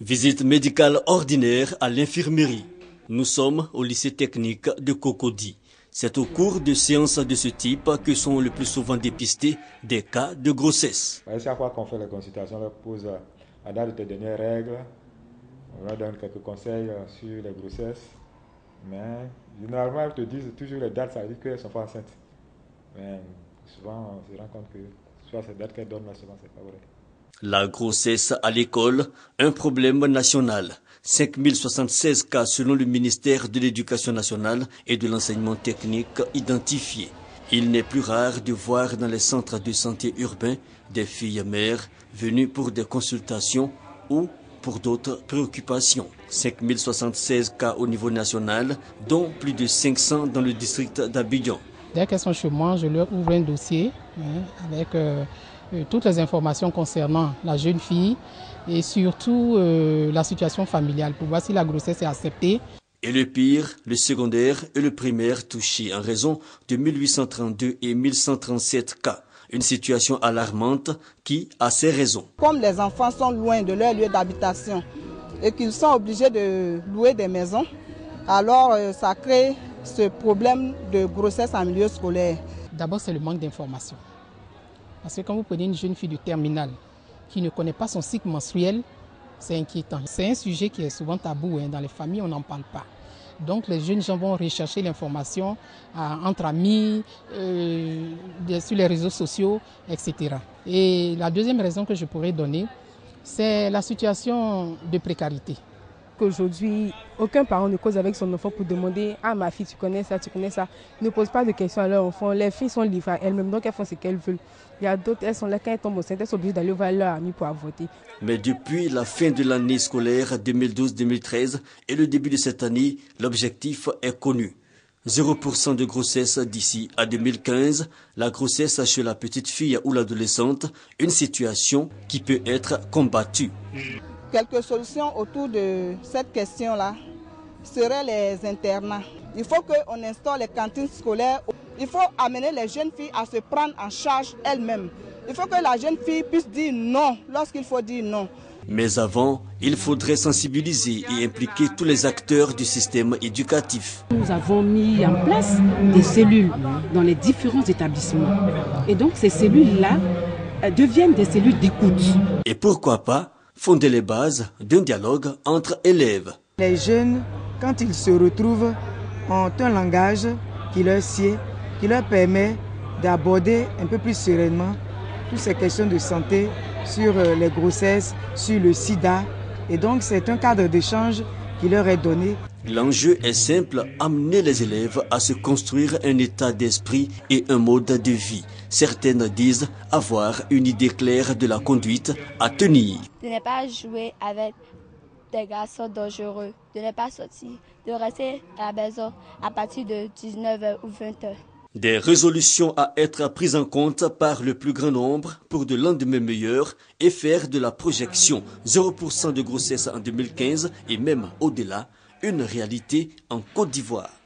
Visite médicale ordinaire à l'infirmerie. Nous sommes au lycée technique de Cocody. C'est au cours de séances de ce type que sont le plus souvent dépistés des cas de grossesse. Chaque fois qu'on fait les consultations, on leur pose la date de tes dernières règles, on leur donne quelques conseils sur les grossesses. Mais généralement, ils te disent toujours les dates, ça veut dire qu'elles ne sont pas enceintes. Mais souvent, on se rend compte que soit ces dates qu'elles donnent, mais souvent, ce n'est pas vrai. La grossesse à l'école, un problème national. 5076 cas selon le ministère de l'Éducation nationale et de l'enseignement technique identifiés. Il n'est plus rare de voir dans les centres de santé urbains des filles mères venues pour des consultations ou pour d'autres préoccupations. 5076 cas au niveau national, dont plus de 500 dans le district d'Abidjan. Dès qu'elles sont chez moi, je leur ouvre un dossier avec toutes les informations concernant la jeune fille et surtout la situation familiale pour voir si la grossesse est acceptée. Et le pire, le secondaire et le primaire touchés en raison de 1832 et 1137 cas. Une situation alarmante qui a ses raisons. Comme les enfants sont loin de leur lieu d'habitation et qu'ils sont obligés de louer des maisons, alors ça crée ce problème de grossesse en milieu scolaire. D'abord, c'est le manque d'information. Parce que quand vous prenez une jeune fille de terminale qui ne connaît pas son cycle menstruel, c'est inquiétant. C'est un sujet qui est souvent tabou. Dans les familles, on n'en parle pas. Donc les jeunes gens vont rechercher l'information entre amis, sur les réseaux sociaux, etc. Et la deuxième raison que je pourrais donner, c'est la situation de précarité. Aujourd'hui, aucun parent ne cause avec son enfant pour demander « Ah, ma fille, tu connais ça, tu connais ça ». Ils ne posent pas de questions à leur enfant. Les filles sont livrées à elles-mêmes, donc elles font ce qu'elles veulent. Il y a d'autres, elles sont là, quand elles tombent enceintes, elles sont obligées d'aller voir leurs amis pour avorter. Mais depuis la fin de l'année scolaire 2012-2013 et le début de cette année, l'objectif est connu. 0% de grossesse d'ici à 2015, la grossesse chez la petite fille ou l'adolescente, une situation qui peut être combattue. Quelques solutions autour de cette question-là seraient les internats. Il faut qu'on instaure les cantines scolaires. Il faut amener les jeunes filles à se prendre en charge elles-mêmes. Il faut que la jeune fille puisse dire non lorsqu'il faut dire non. Mais avant, il faudrait sensibiliser et impliquer tous les acteurs du système éducatif. Nous avons mis en place des cellules dans les différents établissements. Et donc ces cellules-là deviennent des cellules d'écoute. Et pourquoi pas fonder les bases d'un dialogue entre élèves. Les jeunes, quand ils se retrouvent, ont un langage qui leur sied, qui leur permet d'aborder un peu plus sereinement toutes ces questions de santé sur les grossesses, sur le sida. Et donc c'est un cadre d'échange qui leur est donné. L'enjeu est simple, amener les élèves à se construire un état d'esprit et un mode de vie. Certaines disent avoir une idée claire de la conduite à tenir. De ne pas jouer avec des garçons dangereux, de ne pas sortir, de rester à la maison à partir de 19h ou 20h. Des résolutions à être prises en compte par le plus grand nombre pour de lendemains meilleurs et faire de la projection 0% de grossesse en 2015 et même au-delà une réalité en Côte d'Ivoire.